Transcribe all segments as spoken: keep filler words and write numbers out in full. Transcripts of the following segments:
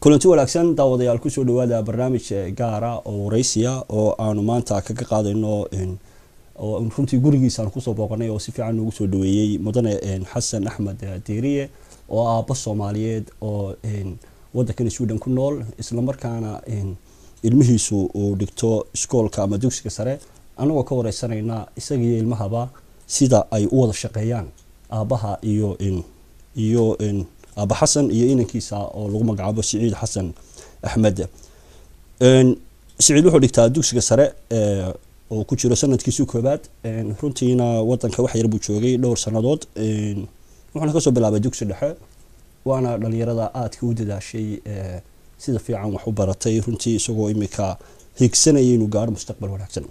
kulanti wanaagsan daawadayaal ku soo dhawaada barnaamij gaar ah oo waraysiya oo aanu maanta kaga qaadayno oo runtii gurigiisa aan ku soo booqanay oo si fiican ugu soo dhaweeyay mudane Xasan Axmed Diiriye oo aabba Soomaaliyeed oo waddanka Sweden ku nool isla markaana ilmihiisu uu dhigto iskoolka ama dugsiga sare anagoo ka wareysanayna isaga iyo ilmahaba sida ay u wada shaqeeyaan aabaha iyo iyo أبا حسن يينا كيسا أو لغة مقعبة سعيد حسن أحمد سعيد وحول دكتور دوكس جسرة أو كتير سنة كيسو كبات فرنتينا وطن كواحد يربو شوقي دور سنوات وحنا كسب بلعب دوكس اللحى وأنا اللي يرضى آت كود ده شيء سيد في عام وحبرتي فرنتي سووا إمكا هيك سنة ينوجار مستقبل ولا سنة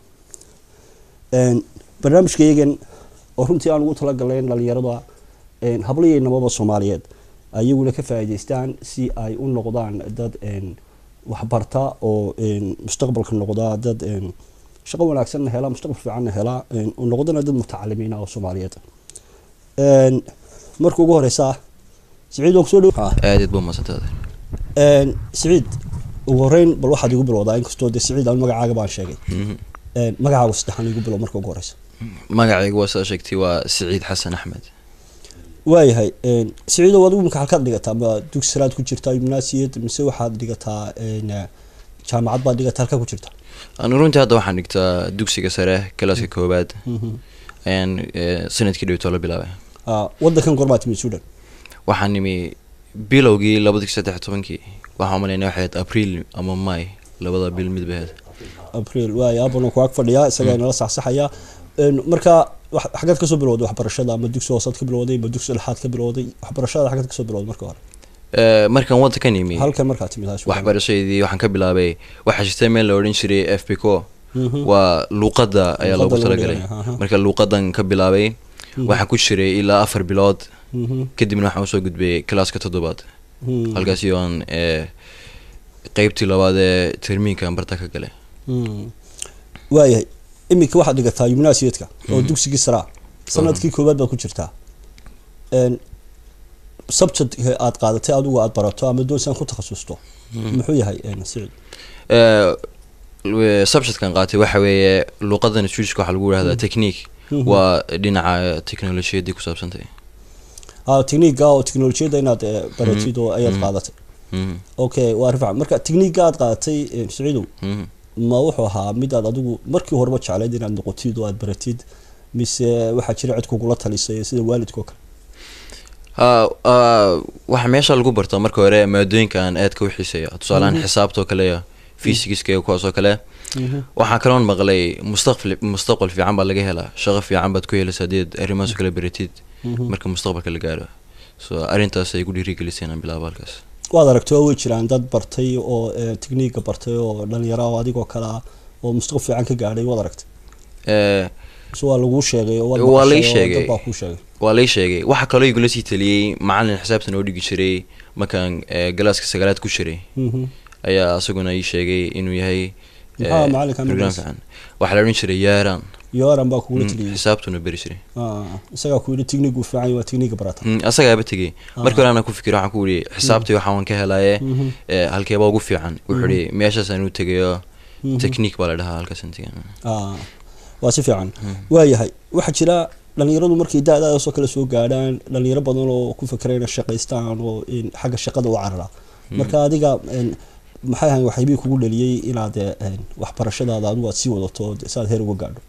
برنامج كيجن فرنتي أنا قلت لك لين اللي يرضى هبلي نبض الصوماليات ayaguna ka faa'iideystaan si ay u noqdaan dad een wax barta oo een mustaqbalka noqda dad een shaqo wanaagsan hela mustaqbal fiican hela een u noqdana dad mutacalimiin ah oo Soomaaliyeed een markuu ugu horeysa Saciid oo soo dhaw aad buu masantaday een Saciid ugu horeyn bal waxaad igu bilowdaa in kastoo de Saciid aan magacaaga baan sheegay een magacaaga saddexan igu bilow markuu ugu horeysa magacaygu waa sheegtay waa Saciid Xasan Axmed waayahay een Saciido wadu marka halka dhigata ama dugsi sare ku jirta gimnaasiyad mise waxaad dhigataa een jaamacad baad dhigataa halka ku jirta aan runtii hadda waxaan dhigtaa dugsiga sare kalaaska koobaad een sanadkii dhawto la bilaabay ah waddankan goormaad timid Suudaan waxaan nimi bilowgii laba kun iyo saddex iyo toban waxaan maleynaa waxayd April ama May labada bil mid baad April waay abano ku ag fadhiya isaga inala saxsaxaya een marka xageed ka soo bilowday waxbarashada ama dugsi hoose ka bilowday ama dugsi dhaxaad ka bilowday waxbarashada xageed ka soo bilowday marka hore ee markaan wadda ka nimi halkan marka timid waxbarashadii waxaan ka bilaabay waxa jirtay meel la oran jiray F P C O waa luqadda ayaa lagu talagalay marka luqadan ka bilaabay waxa ku jiray ilaa afar bilood kadibna waxaan soo gudbay klaaska toddobaad halkaas yoon ee qaybtii labaad ee termiinka barta ka galay waayahay imika waxaad dhigataa gimnaasiyadka oo dugsiga sare sanadkii koobaad baad ku jirtaa een subject aad qaadatay adigu aad barato ama doonsan ku takhasusto muxuu yahay een Saciid ee subject kan qaatay waxa weeye luqadan Swedish waxa lagu yiraahdaa technique waa dhinaca technology ku saabsantay ah technique oo technology inaad baratid oo ayaad qaadatay okay waa rifaa marka technique aad qaadatay Saciido ما وحوها ميداد adigu markii hore ma jecleed inaad noqotid oo aad baratid mise waxa jira cid kugu la talisay sida waalidku kale ah waxa meesha lagu barto markii hore maadooyinkan aad ka wixiisaya tusaalaan xisaabto kale physics-ka iyo kuwaas oo kale waxa kaloon maqlay mustaqbal mustaqbal fiican baa laga helaa shaqo fiican baad ku helaysaa dad arrimaha kale baratid marka mustaqbalka la gaaro so arintaas ay ku dhiirigelisay bilaabalkaas waad aragtay way jiraan dad bartay oo technique bartay oo dhalinyaro oo adigoo kala oo mustaqbal fiican ka gaaray waad aragtay ee soo lagu sheegay oo waa la sheegay waa la sheegay waxa kale oo igula sii taliyay macallin xisaabtan oo dhigi jiray markaan galaaska sagaalaad ku jiray ayaa asaguna ii sheegay inuu yahay macallinkan waxa la oran jiray Yaaran Yaaran baa kugu taliyay xisaabtuna bari jiray ah isaga ku yiri technique uu fiican waa technique barata asaga ba tagay markii hore aan ku fikiro waxaan ku yiri xisaabtii waxaan ka helay ee halkee baa ugu fiican wuxuu yiri meeshaas aan u tagayo technique baa la dhahaa halkaas intiga ah waa si fiican waayahay waxa jira dhalinyaradu markii daadaada soo kala soo gaadhaan dhalinyaro badan oo ku fikirayna shaqaystaan oo in xagga shaqada u carara marka adiga maxay ahayn waxay bii kugu dhaliyay inaad waxbarashadaada aad u sii wadato saad heer uga gaadho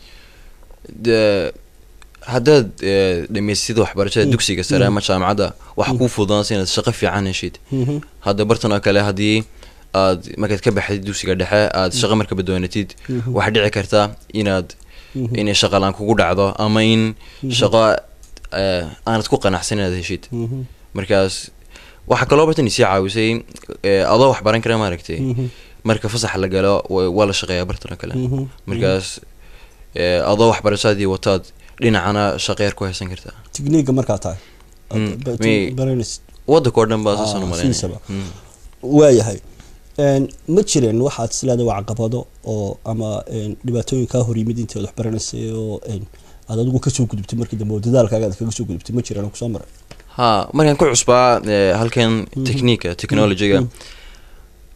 haddaad dhamaysid waxbarashada dugsiga sare ama jaamacadda wax ku fududaanaysa inaad shaqo fiican heshid hadda bartan oo kale haddii aad markaad ka baxday dugsiga dhexe aad shaqo marka badoonatid waxa dhici karta inaad inay shaqo laan kugu dhacdo ama in shaqo aanad ku qanacsan inaad heshid markaas waxa kaloo bartan isii caawisay adoo wax baran kara maaragtay marka fasax la galo waa la shaqeeyaa bartan oo kale markaas adoo waxbarashadii wataad dhinacana shaqeer ku haysan kartaa technique marka tahay baranis wada koodhan baa soo soo waayahay een ma jireen waxaad islaada waa caqabado oo ama dhibaatooyin ka hor yimid intii wax baranaysay oo aad adigu ka soo gudubtay markii dambe dadaalkaaga aad kaga soo gudubtay ma jireen ku soo maray ha markaan ku cusbaa halkan technique technology-ga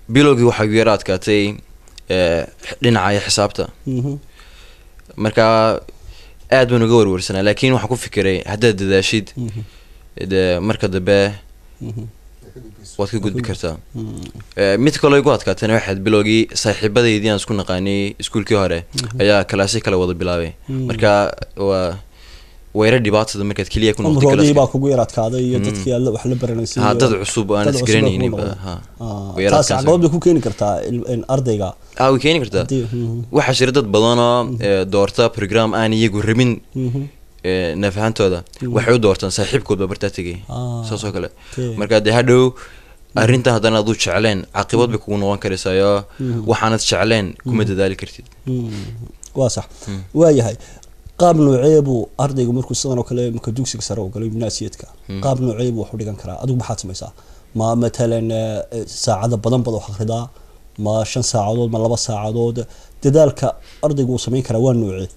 bilowgii waxaa igu yara adkaatay ee dhinacaya xisaabta marka aad baan uga warwarsanaa laakiin waxaan ku fikiray haddaad dadaashid de marka dambe waad ka gudbi kartaa mid kaloo igu adkaatayna waxaad bilowgii saaxiibadaydii aan isku naqaanay iskuulkii hore ayaa kalaasyo kala wada bilaabay marka waa wayra dhibaatada markaad keliya ku noqotay kalaasyo baa kugu yara adkaaday iyo dadkii aad wax la baranaysay ha dad cusub aan isgaranaynin ba ha wayra caqabad ku keeni kartaa in ardayga ah way keeni kartaa waxa jira dad badan oo doorta program aan iyagu rabin ee nafahantooda waxay u doortaan saaxiibkood barta tagay saasoo kale marka de hadhow arrinta haddana aad u jecleen caqabad bay kugu noqon karaysaa waxaanad jecleen kuma dadaali kartid waa sax waa yahay qaab noocee buu ardaygu markuu sidan oo kale marka dugsiga sare u galay gimnaasiyadka qaab noocee buu wax u dhigan karaa adigu maxaad samaysaa ma matalan saacada badan badan wax akhridaa ma shan saacadood ma laba saacadood dadaalka ardaygu uu samayn karaa waa noocee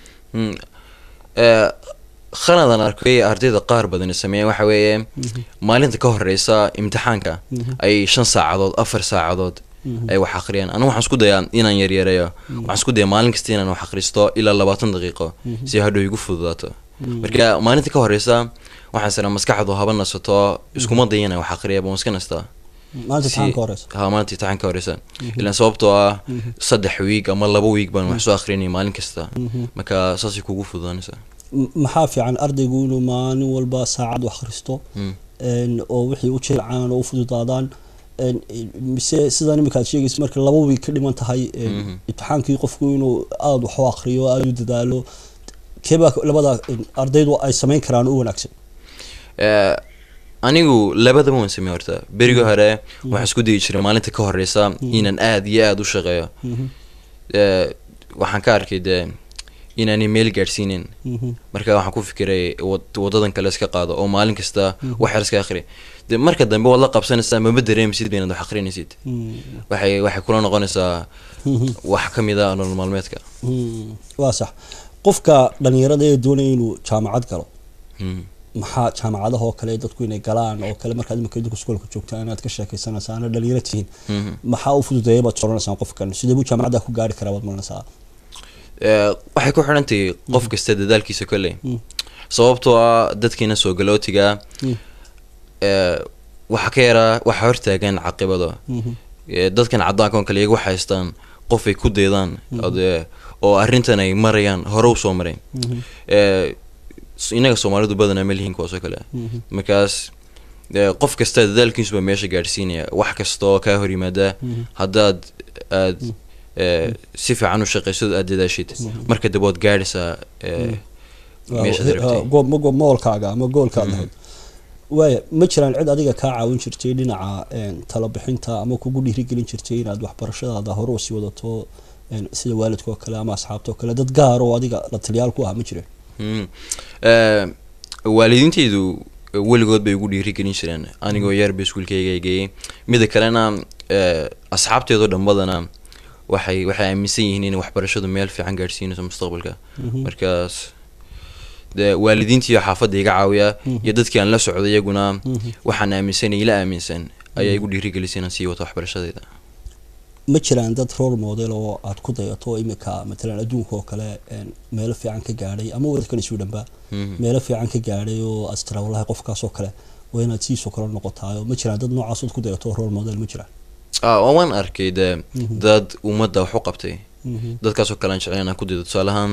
ee khanadan arkay ardayda qaar badan sameeyay waxa weeye maalinta ka horeysa imtixaanka ay shan saacadood afar saacadood ay wax akhriyaan anigu waxaan isku dayaa inaan yar yareeyo waxaan isku dayaa maalin kasta inaan wax akhristo ilaa labaatan daqiiqo si hadhow igu fududaato marka maalinta ka horeysa waxaan saraa maskaxdu haba nasato iskuma dayana wax akhriya baan iska nastaa maalinta taanka horeysa ha maalinta taanka horeysa ilaa sababtoo ah saddex week ama laba week baan wax soo akhrinay maalin kasta marka saasi kugu fududaanaysa maxaa fiican ardaygu inuu maalin walba saacad wax akhristo oo wixii u jilcaan oo u fududaadaan mise sidaan imika aad sheegaysa marka laba week ka dhiman tahay imtixaankii qofku inuu aada wax u akhriyo aada u dadaalo keebaa labada ardaydu ay samayn karaan u wanaagsan anigu labadaba waan sameeyay horta beriga hore waxaan isku dayi jiray maalinta ka horeysa inaan aada iyo aada u shaqeeyo waxaan ka arkay dee inaanay meel gaadhsiinin marka waxaan ku fikiray wadadan kale iska qaado oo maalin kasta wax yar iska akhri de marka dambe waad la qabsanaysaa maba dareemaysid inaad wax akhrinaysid waxay waxay kula noqonaysaa wax ka mid ah nolol maalmeedka waa sax qofka dhalinyarada ee doonaya inuu jaamacad galo maxaa jaamacadaha oo kale dadku inay galaan oo kale markaad imika dadku iskoolka joogtaan inaad ka sheekaysanaysaan ana dhalinyaro tihiin maxaa u fududeeya baad soranaysaan qofkan sidee buu jaamacadda ku gaari karaa baad maranaysaa waxay ku xirantahay qof kasta dadaalkiisa kolley sababtoo ah dadkiina soo galootiga waxa ka yaraa waxa hortaagan caqibado dadkan caddaanka oo kale iyagu waxay haystaan qof ay ku deedaan oo arrintan ay marayaan hore u soo maray inaga soomaalidu badanaa ma lihiin kuwaasoo kale markaas qof kasta dadaalkiisuba meesha gaadhsiinaya wax kasta oo kaa hor yimaada haddaad aad si fiican u shaqeyso aad dadaashid marka dib waad gaadhaysaa meesha moolkaaga ama goolkaaga ahayd waaya ma jiraan cid adiga kaa caawin jirtay dhinaca talo bixinta ama kugu dhiirigelin jirtay inaad waxbarashadaada hore u sii wadato sida waalidka oo kale ama asxaabta oo kale dad gaar oo adiga la taliyaal ku ah ma jireen waalidiintaydu weligood bay ugu dhiirigelin jireen anigoo yar bay iskuulkayga geeyey mida kalena asxaabteedoo dhanbadana waxay waxay aaminsan yihiin in waxbarashadu meel fiican gaadhsiinayso mustaqbalka markaas de waalidiintii iyo xaafadda iga caawiya iyo dadkii aan la socday iyaguna waxaan aaminsanay ila aaminsan ayaa igu dhiirigelisay inaan sii wato waxbarashadayda ma jiraan dad role model oo aad ku dayato imika matalan adduunka oo kale meelo fiican ka gaadhay ama wadadkan isu dhanba meelo fiican ka gaadhay oo astara wallahi qofkaas oo kale waa inaad siisoo kale noqotaayo ma jiraan dad noocaas ood ku dayato role model ma jiraan waan arkay de dad ummadda wax u qabtay dadkaasoo kale aan jeclayn inaan ku daydo tusaalahaan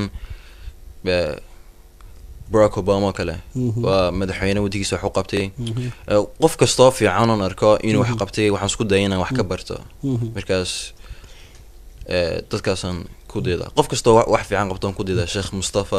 barack obama oo kale waa madaxweyne waddigiisa wax u qabtay qof kastoo fiican oon arko inuu wax qabtay waxaan isku daya inaan wax ka barto markaas dadkaasaan ku dayda qof kastoo wax fiican qabto aan ku dayda sheekh mustafa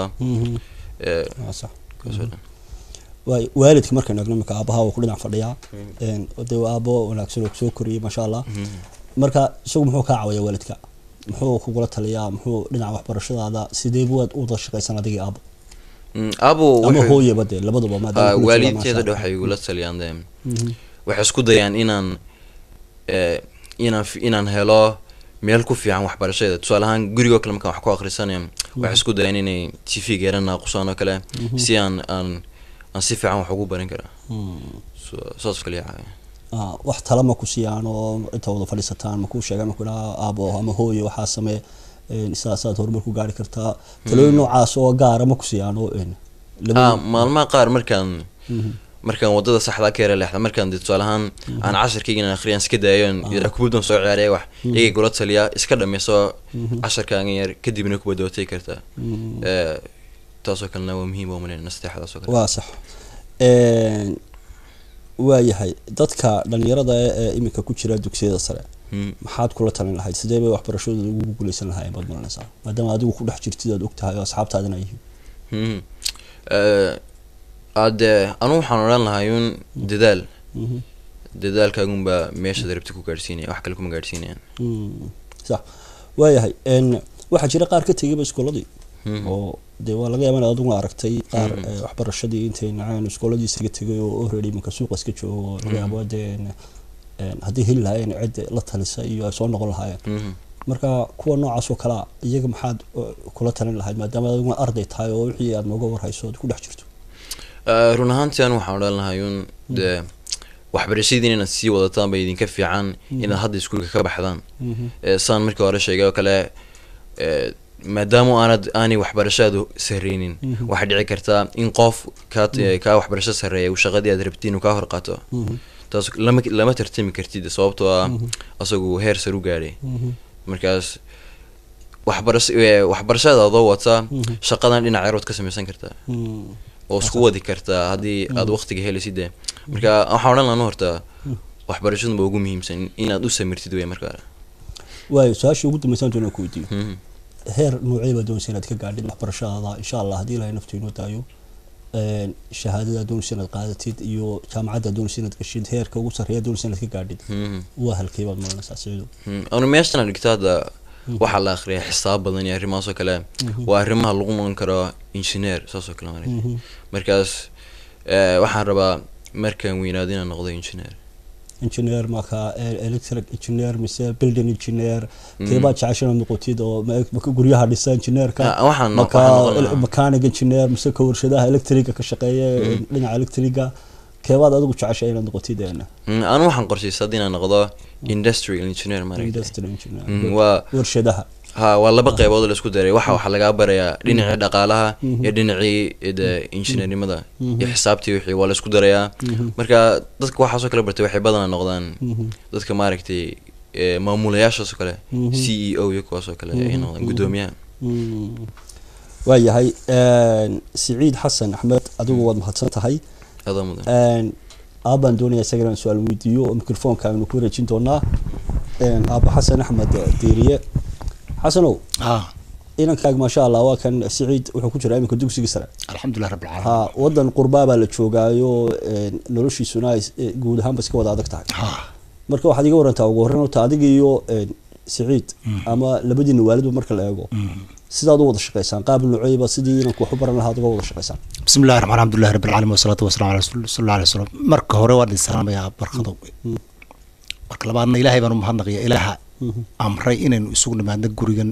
waay waalidka markaan eegno imika aabaha waa ku dhinac fadhiyaa de aabo wanaagsan oo soo koriyay maasha allah marka isagu muxuu kaa caawiyaa waalidka muxuu kugula taliyaa muxuu dhinaca waxbarashadaada sidee buad u wada shaqaysan adigii aabo abo ama hooyaba dee labadaba maadaama waalidteeda dha waxay igula taliyaan de waxay isku dayaan inaan inaan inaan helo meel ku fiican waxbarashada tusaale ahaan gurigoo kale markaan wax ku akhrisanaya waxay isku dayaan inay t v geera naaqusaan oo kale si aan aan aan si fiican wax ugu baran karaa saas kale caawiya ah wax tala ma ku siiyaan oo inta wada fadhiisataan ma ku sheegaan ma ku dhaha aabo ama hooyo waxa samee in saasaad horumar ku gaari kartaa talooyin noocaas oo gaar ah ma ku siiyaan oo in ah maalmaha qaar markaan markaan wadada saxda ka yara leexda markaan dad tusaalahan aan casharkayga akhriyan iska daayoon ila kubadon soo ciyaaraya wax iyaga golo taliya iska dhameeso casharkaaga yar kadibna ku badootay kartaa ee taasoo kalena waa muhiim oo maleen nasteexda soo kale waa sax ee waa yahay dadka dhalinyarada ee imika ku jira dugsiyada sare maxaad kula talin lahayd sidee bay waxbarashadooda ugu guuleysan lahaayeen baad maranaysaa maadaama adigu ku dhex jirtid aad ogtahay oo asxaabtaadana yihiin ee ade anu waxaan oran lahaa in dadaal dadaalkaagun baa meesha darabta ku gaarsiinaya wax kale kuma gaarsiinayaan sax waa yahay in waxa jira qaar ka tagay iskooladii oo de waa laga yaabaa adigu aragtay qaar waxbarashadii intay nacaan iskooladii isaga tagay oo already marka suuqa iska joogo laga yaabo de haddii heli lahaayeen cid la talisa iyo soo noqon lahaayeen marka kuwa noocaas oo kala iyaga maxaad kula talin lahayd maadaama adigu arday tahay oo wixii aad nooga warhayso ku dhex jirto run ahaantii aan waxaan oran lahaa in de waxbarashadii inaad sii wadataan bay idinka fiican inaad hadda iskuulka ka baxdaan saan markii hore sheegay oo kale maadaama aanad aanay waxbarashadu sareynin waxa dhici kartaa in qof ka ka waxbarasho sareeyo uu shaqadii aad rabtiin ka hor qaato taas lama lama tartami kartid sababtoo ah asagu heer sare u gaaray markaas waxbarashada waxbarashada adoo wata shaqadan dhinaca yar wad ka samaysan kartaa oo isku wadi kartaa haddii aad waqtiga helaysid marka waxaan oran lahaa horta waxbarashadu ugu muhiimsan inaad u samirtid way markaa way su'aasha ugu dambaysan doona ku weydiiyo heer noocee baad doonaysaa inaad ka gaadhid waxbarashada insha Allah haddii ilaahay naftu inoo daayo een shahaadada doonaysaa inaad qaadatid iyo jaamacadda doonaysaa inaad gashid heerka ugu sarreeya doonaysaa inaad ka gaadhid waa halkee baad maranaysaa sidoo anu meeshan dhigtada waxa la akhriyaa xisaab badan iyo arrimahaas oo kale waa arrimaha lagu noqon karo engineer saas oo kale markaas ee waxaan rabaa markaan weynaado inaan noqdo engineer engineer marka electric engineer mise building engineer keeba jacayshana noqotid oo marka guryaha dhisa engineerka waxaan noqon mechanic engineer mise ka warshadaha electric ka shaqeeya dhinaca electriga keebaad adigu jacayshana inaad noqotid eena anu waxaan qorsheysay inaan noqdo industrial engineer marka industrial engineer waa warshadaha ha waa laba qaybood la isku daray waxa waxa laga barayaa dhinaca dhaqaalaha iyo dhinaca engineernimada iyo xisaabtii wixii waa la isku darayaa marka dadka waxa soo kala bartay waxay badan noqdaan dadka maaragtay maamulayaasha soo kale C E O iyo kuwaas oo kale ay noqdaan gudoomiyaha waa yahay Saciid Xasan Axmed adigu waad mahadsan tahay een aaban doonaya isagana su'aal weydiiyo oo mikrofoonka aynu ku wareejin doonaa een aaba Xasan Axmed Diiriye حسنو اه إنك ما شاء الله وكان سعيد وحكون جرى إمك دوك سجسرة الحمد لله رب العالمين ها وضن قربا بالتشوجايو نروشي سنايس جود هم بس كواد عادك تعال ها مركب واحد يقول أنت وقرنا وتعديجيو سعيد أما لبدي الوالد ومركب الأجو سيدا ضوض الشقيسان قابل العيبة سيدي إنك وحبرنا هذا ضوض الشقيسان بسم الله الرحمن الرحيم الحمد لله رب العالمين والصلاة والسلام على رسول الله عليه وسلم مركب هو رواد السلام يا برخضو مركب لبعضنا إلهي بنو مهندق يا إله amray inaynu isugu nimaadno gurigan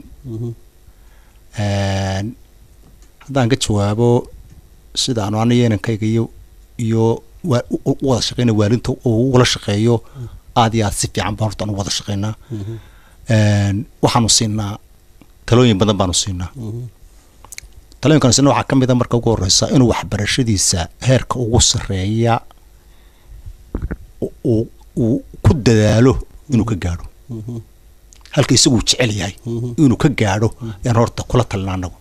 een hadaan ka jawaabo sida aan aniga inankayga iyo iyo wada shaqeynaa waalinta oo wada shaqeeyo aad iyo aad si fiican baan horta wada shaqeynaa een waxaanu siinaa talooyin badan baanu siinaa talooyinkan sidoo waxa kamid ah marka ugu horeysa inuu waxbarashadiisa heerka ugu sareeya oo uu ku dadaalo inuu ka gaaro halka isagu jecel yahay inuu ka gaaro yaan horta kula talinaanagu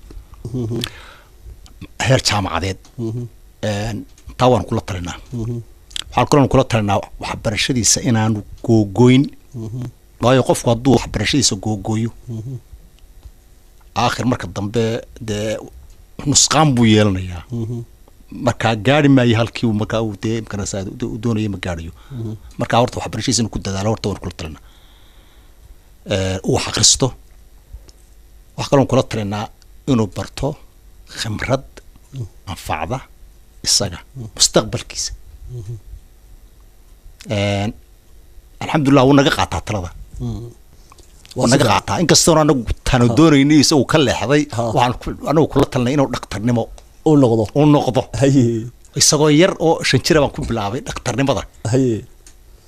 heer jaamacadeed een tawan kula talinaa waxaan kaloo kula talinaa waxbarashadiisa inaanu googoyn waayo qofku hadduu waxbarashadiisa googooyo aakhir marka dambe dee nusqaan buu yeelanayaa marka gaari maayo halkii uu markaa uu dee imkanaasa doonaya ma gaarayo marka horta waxbarashadiisa inuu ku dadaalo horta waan kula talinaa uu xaqristo wax kale oo kula talinaa inuu barto khimrad anfacda isaga mustaqbalkiisa een alxamdulillah uu naga qaataa talada uu naga qaataa inkastoo anagu taano doonayni isagu ka leexday waxaan anagu kula talinay inuu dhaqtarnimo uu noqdo uu noqdo haye isagoo yar oo shan jir baan ku bilaabay dhaqtarnimada haye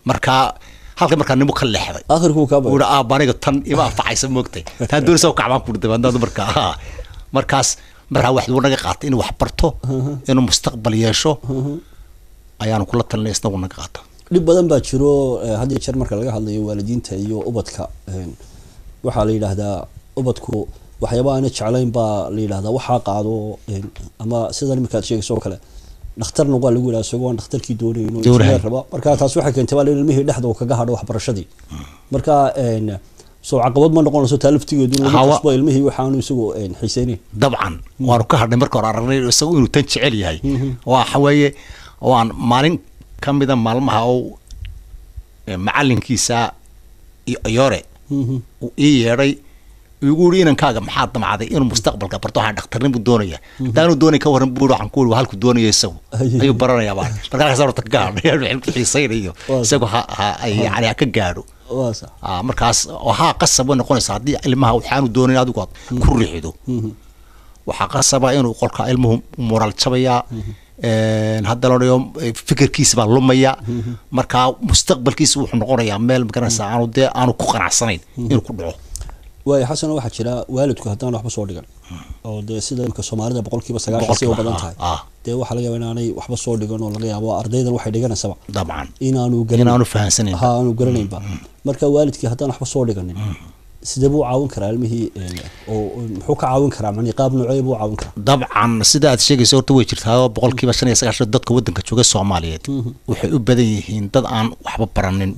markaa halka markaa nimo ka leexday aakhirku ka baa uu aabaniga tan ima afacaysa moogtay taan doonaysa ka cabaan ku dabandada markaa markaas markaa wax uu naga qaatay inuu wax barto inuu mustaqbal yeesho ayaan kula talinay isna uu naga qaato dhib badan baa jiro hadii jeer marka laga hadlayo waalidiinta iyo ubadka waxa la yiraahdaa ubadku waxyaabo aan jeclayn baa la yiraahdaa waxa qaado ama sida nimka sheegayso kale dhakhtarna waa lagu yiraahdaa isagoo dhakhtarkii doonay inuu injineer rabo marka taas waxa keentay waa ilmihii dhexda kaga hadho waxbarashadii marka soo caqabad ma noqonayso taaliftigeedu lagu qasbo ilmihii waxaanu isagoo xiiseynay dabcan waanu ka hadhay marka hore aragnay isagoo inuu tan jecel yahay waxa weeye waan maalin kamida maalmaha oo macalinkiisa yore uu ii yeeray igu yiri inankaaga maxaa damacday inuu mustaqbalka barto waxa dhakhtarnimo doonaya daanu doonay ka waran buur waxaan ku wari halku doonaya isagu ayuu baranaya baa markaas horta ka gaadhay xiisaynayo isagu ha yani ka gaadho ah markaas waxa qasab noqonaysa hadii ilmaha waxaanu doonay adigu ku riixdo waxa qasaba inuu qolka ilmuhu moral jabaya een hadda loo fikirkiisa baa lumaya marka mustaqbalkiisa wuxuu noqonayaa meel magaranaysa aanu de aanu ku qanacsanayn inuu ku dhaco way xasan waxa jira waalidku hadaan waxba soo dhigan oo de sida imka Soomaalida boqolkiiba sagaashan soo badan tahay de waxa laga yaabaa inaanay waxba soo dhigan oo laga yaabo ardaydan waxay dhiganaysaa dabcan inaanu garan inaanu fahansanin ha aanu garanayn ba marka waalidkii hadaan waxba soo dhiganin sidee buu caawin karaa ilmihii oo muxuu ka caawin karaa macni qaab noocee buu caawin karaa dabcan sida aad sheegayso horta way jirtaa boqolkiiba shan iyo sagaashan dadka wadanka jooga Soomaaliyeed waxay u badan yihiin dad aan waxba baranin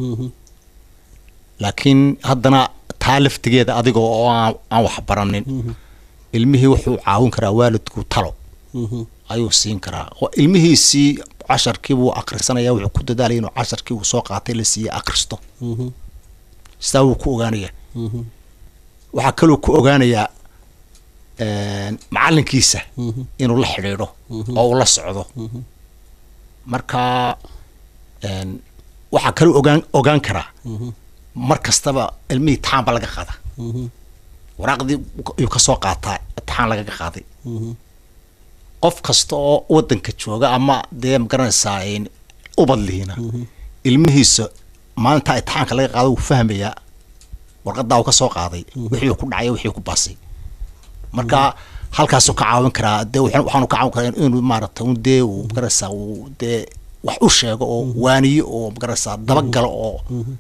laakiin haddana taaliftigeeda adiga oo aan wax baranin ilmihii wuxuu caawin karaa waalidku talo ayuu siin karaa oo ilmihiisi casharkii buu akhrisanaya wuxuu ku dadaalay inuu casharkii uu soo qaatay la siiyay akhristo sidaa uu ku ogaanaya waxa kale uu ku ogaanayaa een macalinkiisa inuu la xiriiro oo uu la socdo marka een waxa kale ogaan ogaan karaa markastaba ilmi taan ba laga qaada waraaqdi uu ka soo qaataa taan laga qaaday qof kasta oo wadanka jooga ama deem garanaysaa in ubadliina ilmihiisa maanta taanka laga qaado uu fahmaya warqada uu ka soo qaaday wixii ku dhacay wixii ku baasay marka halkaas uu ka caawin karaa de waxaanu ka caawin karaa inuu maaragtay uu de uu garanaysaa uu de wax u sheego oo waaniyo oo garanaysaa daba galo oo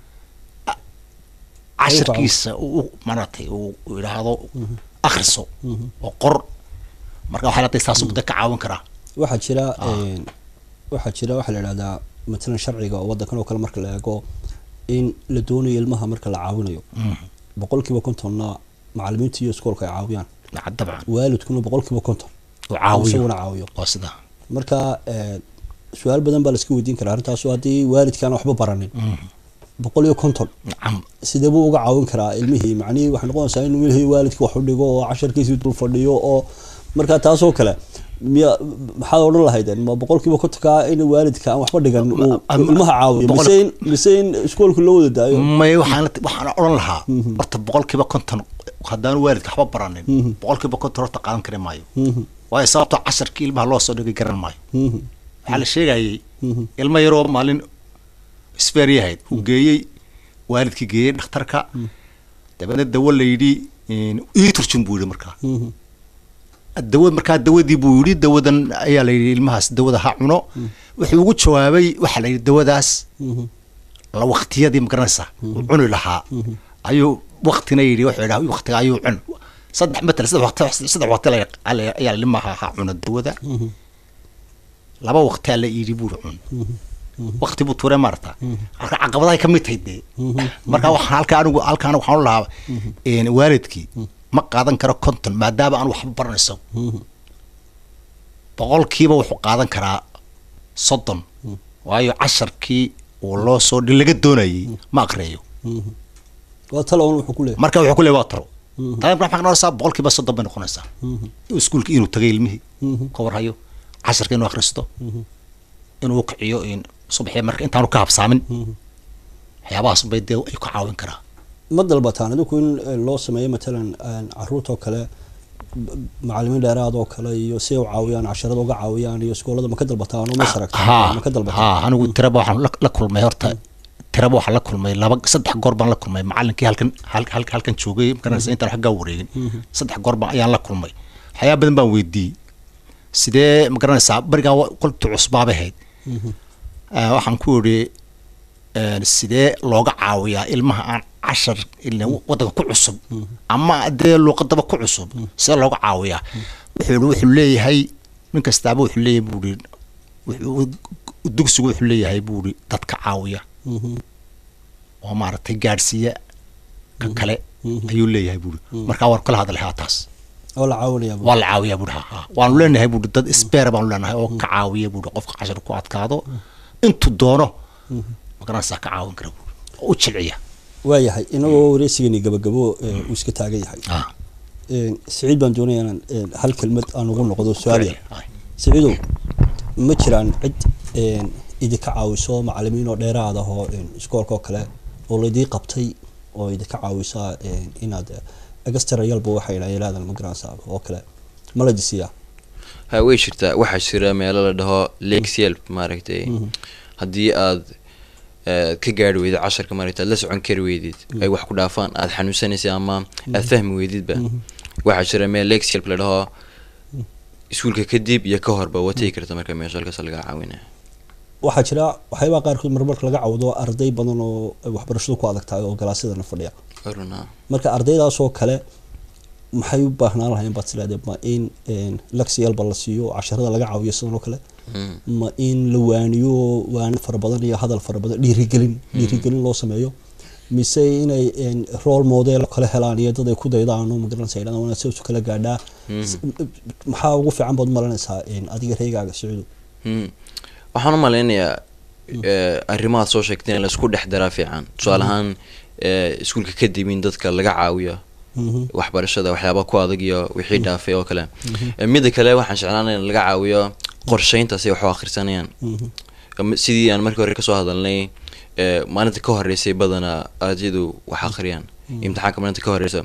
عشركيس ومرتي ويراهدو أخرسو وقر مركا وحلا تيساسو بدك عاون كرا واحد شراء واحد شراء واحد هذا مثلا شرعي وضع كانوا كل مركا لاقو إن لدوني المها مركا العاونيو بقول كيف كنت هنا معلمين تيجي سكول كيعاويان نعم طبعا والد كانوا بقول كيف كنت وعاويو عاويو قصده مركا سؤال بدن بالسكو دين كرا هرتا سؤالي والد كانوا حبوا برانين بقول يو كنتم نعم سيده بو uga caawin karaa ilmihii macni wax noqonaysa inuu ilmihii waalidku wax u dhigo oo casharkiisa dul fadhiyo oo marka taas oo kale miya maxaa oran lahaydeen ma boqolkiiba ku takaa in waalidka aan waxba dhigan uu ilmaha caawiyo miseen miseen iskoolku loo wada daayo may waxaan waxaan oran lahaa horta boqolkiiba konton hadaan waalidka waxba baranin boqolkiiba konton horta qaadan kari maayo waa sababta casharkii ilmaha loo soo dhigay garan maayo waxa la sheegayay ilma yaro maalin isbeeriyahayd uu geeyay waalidkii geeyay dhakhtarka dabadna dawo la yidhi ii turjun buu yidhi markaa dawo markaa dawadii buu yidhi dawadan ayaa la yidhi ilmahaas dawada ha cuno wuxuu ugu jawaabay waxa la yidhi dawadaas la waqtiyadii magaranaysa uu cuni lahaa ayuu waqtina yidhi wuxuu yidhaha waqtiga ayuu cun saddex matal saddex waqti saddex waqti ayaa ilmaha ha cuna dawada laba waqti la yidhi buu cun waqti buu tuure marta halka caqabadaha ka mid tahay marka waxa halka anigu halkaan waxaan lahaa in waalidkii ma qaadan karo konton maadaama aan wax baranayso boqolkiiba wuxuu qaadan karaa soddon waayo casharkii oo loo soo dhilaga doonayay ma aqriyo waa talo wuxuu ku leeyahay marka wuxuu ku leeyahay waa talo taas maxaa noqonaysaa boqolkiiba soddon bay noqonaysaa iskuulkii inuu tagay ilmihii ka warhayo casharkii inuu akhristo inuu kiciyo in subaxii marka intaanu ka habsaamin waxyaabahaas bay dee ay ku caawin karaa ma dalbataan adigu in loo sameeyo matalan caruurta kale macallimiin dheeraad oo kale iyo si ay caawiyaan casharada uga caawiyaan iyo iskoolada ma ka dalbataan oo ma saragtaan ma ka dalbataan ha anigu tiraba waxaan la kulmay horta tiraba waxaa la kulmay laba saddex goor baan la kulmay macalinkii halkan halkan halkan joogay makaraysa intaan xaggaa wareegin saddex goor baan ayaan la kulmay waxyaaba badan baan weydiiyey sidee magaranaysaa barigaa qolta cusbaaba ahayd waxaan ku idhi sidee looga caawiyaa ilmaha aan cashar waddanka ku cusub ama dee luuqadaba ku cusub sidee looga caawiyaa wuxuu wuxuu leeyahay nin kastaaba wuxuu leeyahay buuri dugsigu wuxuu leeyahay buuri dadka caawiya oo maaragtay gaadhsiiya kan kale ayuu leeyahay buuri markaa waan kala hadlay taas oo la caawinaya waa la caawiyaa buuri ha waanu leenahay buuri dad spare baanu leenahay oo ka caawiya buuri qofka cashar ku adkaado intuu doono magaranaysaa ka caawin kara buuri oo u jilciya waayahay inagoo wareysigani gabagabo uu iska taagan yahay سعيد بن دونينا هل كلمة أنا أقول نقضوا سؤالي سعيدو ما جران عد إذا كعاوسوا معلمين وديرة هذا هو سكول كوكلا ولدي قبتي وإذا كعاوسا إن هذا أجستر يلبو حيل إلى هذا المجران صعب وكلا ما لدي سيا ها ويشرتا واحد شراء ميلا لده ليكس يلب ماركتي هدي أذ كجار ويد عشر كماريتا لسه عن كير ويديد أي واحد كدافان أذ حنوسني سياما أفهم ويديد بقى واحد شراء ميل ليكس يلب لده يسول ككديب يكهربا وتيكر تمرك ميشال كسل عاونه waxaa jira waxyaaba qaar kood marmarka laga cawdo arday badan oo waxbarashadu ku adag tahay oo galaasyada fadhiya marka ardaydaas oo kale maxay u baahnaan lahayn baad silaadee ma in laksiyal bal la siiyo casharada laga caawiyo sidoo kale ma in la waaniyo waan far badan iyo hadal far badan dhiirigelin dhiirigelin loo sameeyo mise inay role model kala helaan iyo dad ay ku daydaan oo magaranaysa ilaa wana soo kala gaadhaa maxaa ugu fiican baad malanaysaa adiga reegaaga Saciido waxaan u maleynayaa arrimaha soo sheegtay in la isku dhex daraa fiican tusaale ahaan iskuulka kadib in dadka laga caawiyo waxbarashada waxyaaba ku adag iyo wixii dhaafay oo kale mid kale waxaan jeclaanayaa in laga caawiyo qorsheynta si wax u akhrisanayaan sidii aan markii hore ka soo hadalnay maalinta ka horeysay badana ardaydu wax akhriyaan imtixaanka maalinta ka horeysa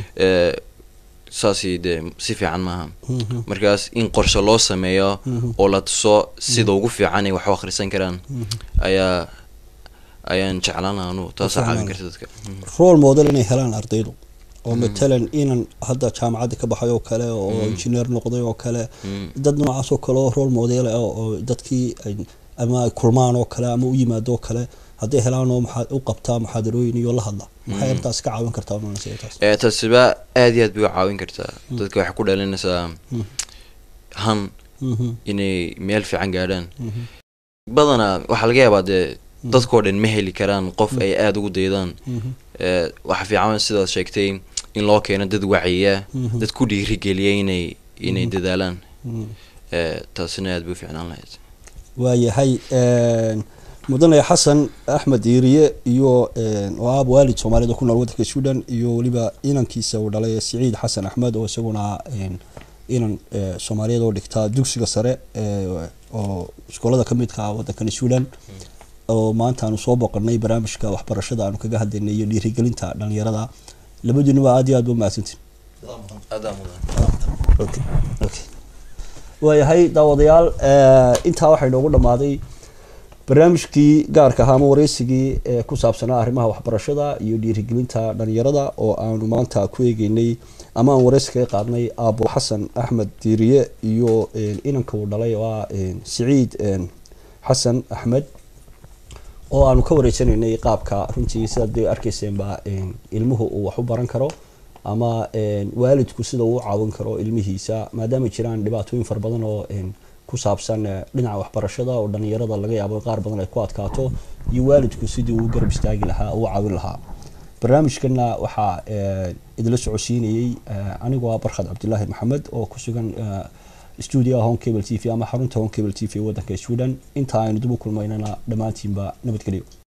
saasi de si fiican maaha markaas in qorshe loo sameeyo oo la tuso sida ugu fiican ay wax u akhrisan karaan ayaa ayaan jeclaan lahaa taas caawin karta dadka role model inay helaan ardaydu oo matalan inan hadda jaamacadda ka baxay oo kale oo engineer noqday oo kale dad noocaas oo kale role model oo dadkii ama kulmaan oo kale ama u yimaado oo kale haddii helaan oo maxaa u qabtaa muxaadarooyin iyo la hadla maxay intaas ka caawin kartaa oo nasiibtaas ee taasiba aad iyo aad bay caawin kartaa dadka wax ku dhalinaysa han inay meel fiican gaadhaan badana waxa laga yaabaa de dadkoo dhan ma heli karaan qof ay aad ugu daydaan ee waxa fiican sidaas sheegtay in loo keeno dad waciya dad ku dhiirigeliya inay inay dadaalaan ee taasina aad buu fiicnaan lahayd waayahay mudane xasan axmed diiriye iyo oo aab waalid Soomaaliyeed ku nool waddanka Suudaan iyo waliba inankiisa uu dhalay Saciid Xasan Axmed oo isaguna inan Soomaaliyeed oo dhigta dugsiga sare oo iskoolada ka midka ah waddanka Suudaan oo maanta aanu soo boqornay barnaamijka waxbarashada aanu kaga hadlaynay iyo dhiirigelinta dhalinyarada labaduba aad iyo aad u mahadsantiin okay okay waayahay daawadayaal inta waxay noogu dhamaaday barnaamijkii gaarka ah ama wareysigii ee ku saabsanaa arrimaha waxbarashada iyo dhiirigelinta dhalinyarada oo aanu maanta ku eegaynay ama aan wareysi ka qaadnay Abu Xasan Axmed Diiriye iyo inanka uu dhalay waa Saciid Xasan Axmed oo aanu ka wareysanaynay qaabka runtii sida ay arkayseen ba ilmuhu uu wax u baran karo ama waalidku sida uu caawin karo ilmihiisa maadaama jiraan dhibaatooyin far badan oo ku saabsan dhinaca waxbarashada oo dhalinyarada laga yaabo qaar badan ay ku adkaato iyo waalidku sidii uu garab istaagi lahaa oo caawin lahaa barnaamijkana waxa idila socodsiinayay anigu waa Barkhad Cabdullaahi Maxamed oo ku sugan studio Home Cable T V ama xarunta Home Cable T V waddanka Suudaan inta aynu dib u kulmaynana dhamaantiinba nabadgelyo.